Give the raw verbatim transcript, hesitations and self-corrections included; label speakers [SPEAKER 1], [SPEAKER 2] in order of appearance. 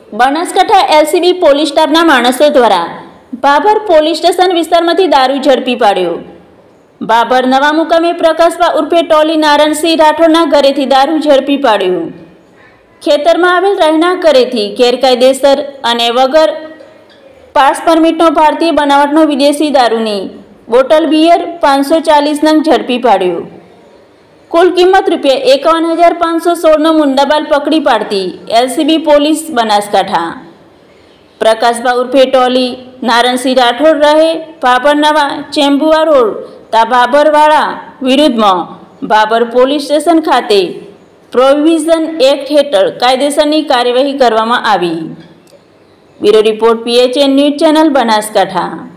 [SPEAKER 1] Banaskantha LCB police સ્ટાફના માણસો દ્વારા બાબર પોલીસ સ્ટેશન વિસ્તારમાંથી દારૂ ઝડપી પાડ્યો। બાબર નવા મુકામે પ્રકાશબા ઉર્ફે ટોલી નારણસિંહ રાઠોડના ઘરેથી દારૂ ઝડપી પાડ્યું। ખેતરમાં આવેલ રહેણાંક ઘરેથી ગેરકાયદેસર અને વગર પાસ પરમિટનો ભારતીય બનાવટનો વિદેશી દારૂની બોટલ બિયર પાંચસો ચાલીસ નંગ ઝડપી પાડ્યું। કુલ કિંમત રૂપિયા એકાવન હજાર પાંચસો સોળનો મુંડાબાલ પકડી પાડતી એલસીબી પોલીસ બનાસકાંઠા। પ્રકાશબા ઉર્ફે ટોલી નારણસિંહ રાઠોડ રહે બાબર નવા ચેમ્બુઆ રોડ તા બાબરવાળા વિરુદ્ધમાં બાબર પોલીસ સ્ટેશન ખાતે પ્રોહિબિશન એક્ટ હેઠળ કાયદેસરની કાર્યવાહી કરવામાં આવી। Bureau report PHN news channel Banaskantha.